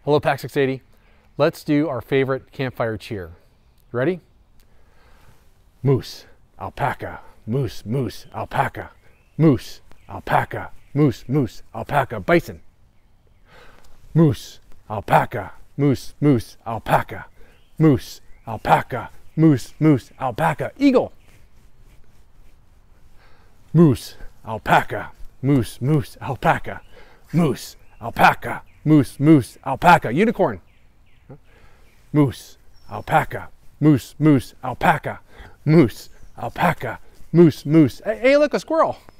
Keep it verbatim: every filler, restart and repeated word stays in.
Hello, Pack six eighty. Let's do our favorite campfire cheer. Ready? Moose, alpaca, moose, moose, alpaca, moose, alpaca, moose, moose, alpaca, bison. Moose, alpaca, moose, moose, alpaca, moose, alpaca, moose, moose, alpaca, eagle. Moose, alpaca, moose, moose, alpaca, moose, alpaca, moose, moose, alpaca, unicorn. Moose, alpaca, moose, moose, alpaca, moose, alpaca, moose, moose. Hey, hey, look, a squirrel.